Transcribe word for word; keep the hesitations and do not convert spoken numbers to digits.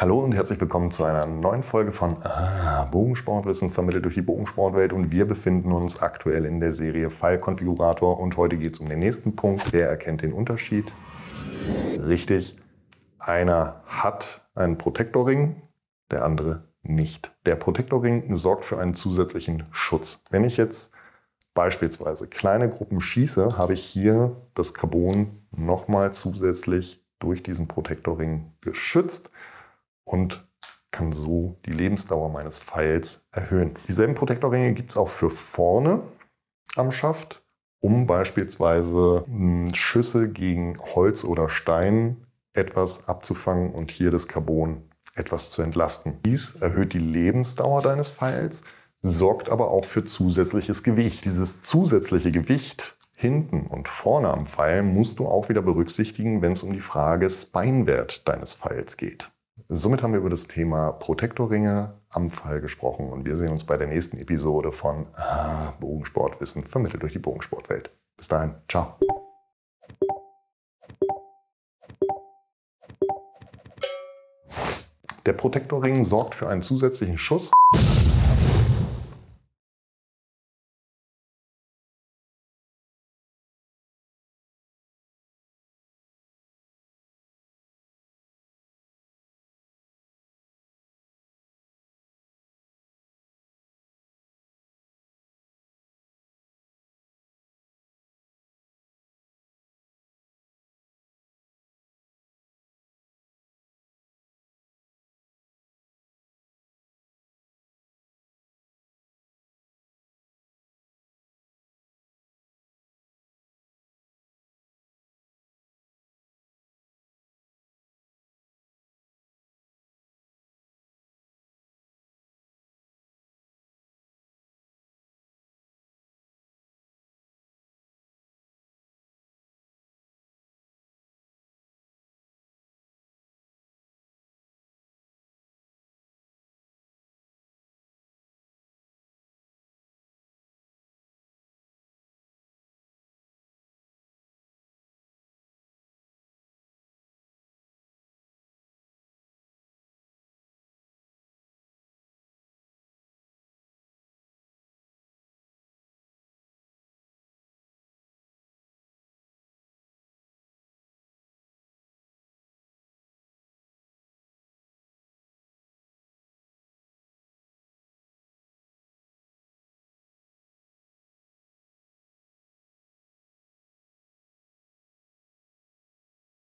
Hallo und herzlich willkommen zu einer neuen Folge von ah, Bogensportwissen vermittelt durch die Bogensportwelt, und wir befinden uns aktuell in der Serie Pfeilkonfigurator und heute geht es um den nächsten Punkt. Wer erkennt den Unterschied? Richtig, einer hat einen Protektorring, der andere nicht. Der Protektorring sorgt für einen zusätzlichen Schutz. Wenn ich jetzt beispielsweise kleine Gruppen schieße, habe ich hier das Carbon nochmal zusätzlich durch diesen Protektorring geschützt und kann so die Lebensdauer meines Pfeils erhöhen. Dieselben Protektorringe gibt es auch für vorne am Schaft, um beispielsweise Schüsse gegen Holz oder Stein etwas abzufangen und hier das Carbon etwas zu entlasten. Dies erhöht die Lebensdauer deines Pfeils, sorgt aber auch für zusätzliches Gewicht. Dieses zusätzliche Gewicht hinten und vorne am Pfeil musst du auch wieder berücksichtigen, wenn es um die Frage Spine-Wert deines Pfeils geht. Somit haben wir über das Thema Protektorringe am Pfeil gesprochen und wir sehen uns bei der nächsten Episode von ah, Bogensportwissen vermittelt durch die Bogensportwelt. Bis dahin, ciao. Der Protektorring sorgt für einen zusätzlichen Schuss.